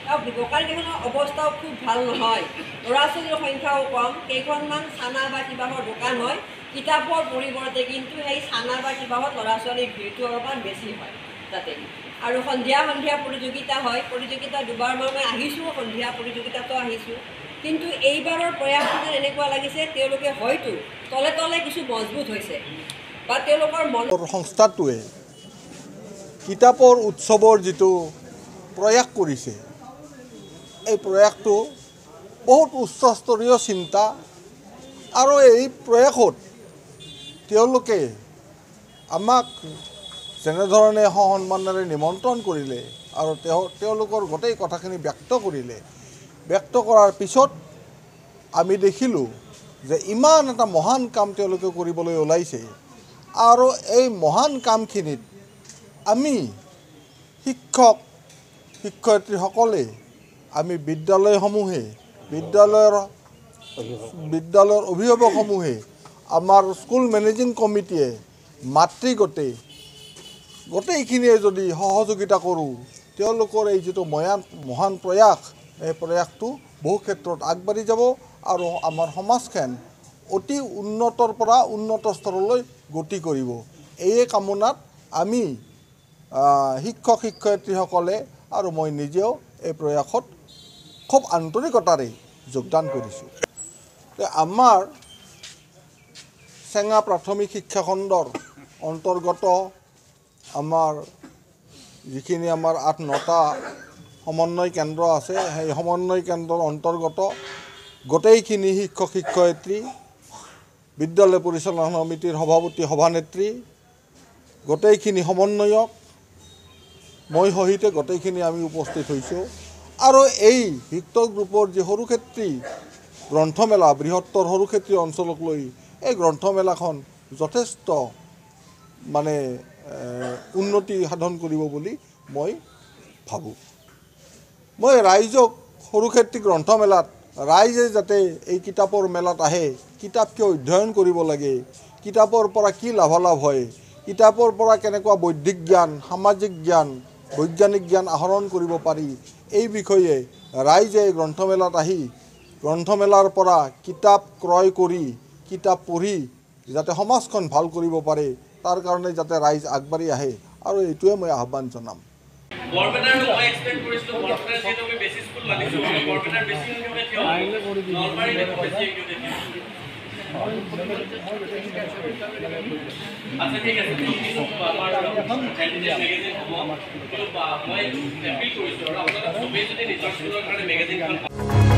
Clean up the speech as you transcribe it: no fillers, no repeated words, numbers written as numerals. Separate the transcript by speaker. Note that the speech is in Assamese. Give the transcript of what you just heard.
Speaker 1: আৰু দোকানকেইখনৰ অৱস্থাও খুব ভাল নহয়। ল'ৰা ছোৱালীৰ সংখ্যাও কম, কেইখনমান চানা বা কিবাহৰ দোকান হয়, কিতাপৰ পৰিৱৰ্তে কিন্তু সেই চানা বা কিবাহত ল'ৰা ছোৱালীৰ ভিৰটো অলপমান বেছি হয় তাতে। আৰু সন্ধিয়া প্ৰতিযোগিতা হয়, প্ৰতিযোগিতা দুবাৰমান মই আহিছোঁ, সন্ধিয়া প্ৰতিযোগিতাতো আহিছোঁ। কিন্তু এইবাৰৰ প্ৰয়াসটো এনেকুৱা লাগিছে তেওঁলোকে হয়তো তলে তলে কিছু মজবুত হৈছে বা তেওঁলোকৰ
Speaker 2: সংস্থাটোৱে কিতাপৰ উৎসৱৰ যিটো প্ৰয়াস কৰিছে, এই প্ৰয়াসটো বহুত উচ্চস্তৰীয় চিন্তা। আৰু এই প্ৰয়াসত তেওঁলোকে আমাক যেনেধৰণে সন্মানেৰে নিমন্ত্ৰণ কৰিলে আৰু তেওঁলোকৰ গোটেই কথাখিনি ব্যক্ত কৰিলে, ব্যক্ত কৰাৰ পিছত আমি দেখিলোঁ যে ইমান এটা মহান কাম তেওঁলোকে কৰিবলৈ ওলাইছে। আৰু এই মহান কামখিনিত আমি শিক্ষক শিক্ষয়িত্ৰীসকলে, আমি বিদ্যালয়সমূহে, বিদ্যালয়ৰ অভিভাৱকসমূহে, আমাৰ স্কুল মেনেজিং কমিটিয়ে, মাতৃগোটে গোটেইখিনিয়ে যদি সহযোগিতা কৰোঁ, তেওঁলোকৰ এই যিটো মহান প্ৰয়াস, এই প্ৰয়াসটো বহু ক্ষেত্ৰত আগবাঢ়ি যাব আৰু আমাৰ সমাজখন অতি উন্নতৰ পৰা উন্নত স্তৰলৈ গতি কৰিব। এই কামনাত আমি শিক্ষক শিক্ষয়িত্ৰীসকলে আৰু মই নিজেও এই প্ৰয়াসত খুব আন্তৰিকতাৰে যোগদান কৰিছোঁ। আমাৰ চেঙা প্ৰাথমিক শিক্ষা খণ্ডৰ অন্তৰ্গত আমাৰ যিখিনি আমাৰ 8-9টা সমন্বয় কেন্দ্ৰ আছে, সেই সমন্বয় কেন্দ্ৰৰ অন্তৰ্গত গোটেইখিনি শিক্ষক শিক্ষয়িত্ৰী, বিদ্যালয় পৰিচালনা সমিতিৰ সভাপতি সভানেত্ৰী, গোটেইখিনি সমন্বয়ক, মই সহিতে গোটেইখিনি আমি উপস্থিত হৈছোঁ। আৰু এই ভিক্টৰ গ্ৰুপৰ যি সৰুক্ষেত্ৰী গ্ৰন্থমেলা, বৃহত্তৰ সৰুক্ষেত্ৰী অঞ্চলক লৈ এই গ্ৰন্থমেলাখন যথেষ্ট মানে উন্নতি সাধন কৰিব বুলি মই ভাবোঁ। মই ৰাইজক সৰুক্ষেত্ৰী গ্ৰন্থমেলাত ৰাইজে যাতে এই কিতাপৰ মেলাত আহে, কিতাপ কিয় অধ্যয়ন কৰিব লাগে, কিতাপৰ পৰা কি লাভালাভ হয়, কিতাপৰ পৰা কেনেকুৱা বৌদ্ধিক জ্ঞান, সামাজিক জ্ঞান, বৈজ্ঞানিক জ্ঞান আহৰণ কৰিব পাৰি, এই বিষয়ে ৰাইজে গ্ৰন্থমেলাত আহি গ্ৰন্থমেলাৰ পৰা কিতাপ ক্ৰয় কৰি, কিতাপ পঢ়ি যাতে সমাজখন ভাল কৰিব পাৰে, তাৰ কাৰণে যাতে ৰাইজ আগবাঢ়ি আহে, আৰু এইটোৱে মই আহ্বান জনাম।
Speaker 3: আচ্ছা ঠিক আছে।